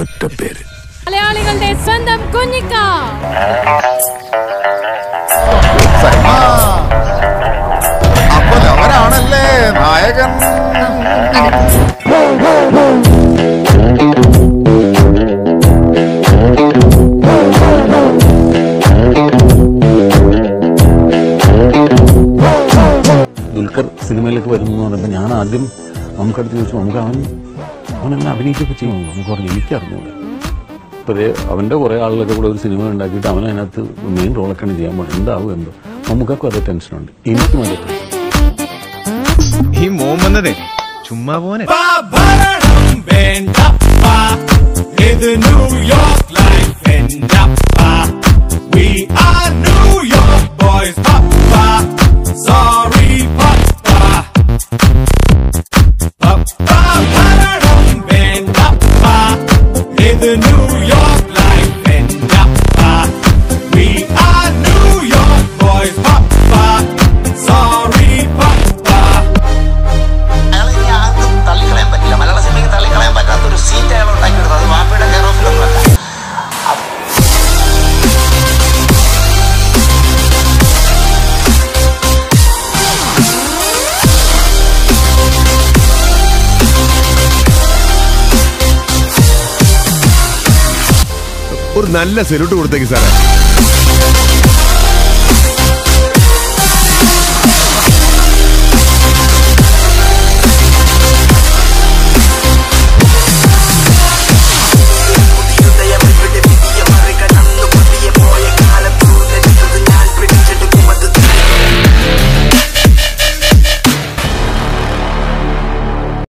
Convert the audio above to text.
ഒറ്റ പേര്. മലയാളികളുടെ സ്വന്തം കുഞ്ഞിക്ക. അപ്പോൾ അവരാണല്ലേ നായകൻ. ദുൽഖർ സിനിമയിലേക്ക് വരുന്നു എന്ന് പറയുമ്പോൾ ഞാൻ ആദ്യം നമുക്കടുത്ത് ചോദിച്ചു, നമുക്ക് അവനെന്നെ അഭിനയിച്ചൊക്കെ ചെയ്യുമോ? നമുക്ക് പറഞ്ഞു എനിക്കറിഞ്ഞൂടെ. അപ്പോൾ അവൻ്റെ കുറേ ആളുകളൊക്കെ കൂടെ ഒരു സിനിമ ഉണ്ടാക്കിയിട്ട് അവനതിനകത്ത് മെയിൻ റോളൊക്കെയാണ് ചെയ്യാൻ പോകുന്നത്. എന്താവും എന്തോ നമുക്കൊക്കെ അതേ ടെൻഷനുണ്ട്. എനിക്കും അതേ ടെൻഷൻ. ഈ മോൻ വന്നതേ ചുമ്മാ പോനെ. ഒരു നല്ല സെല്യൂട്ട് കൊടുത്തേക്ക് സാറേ.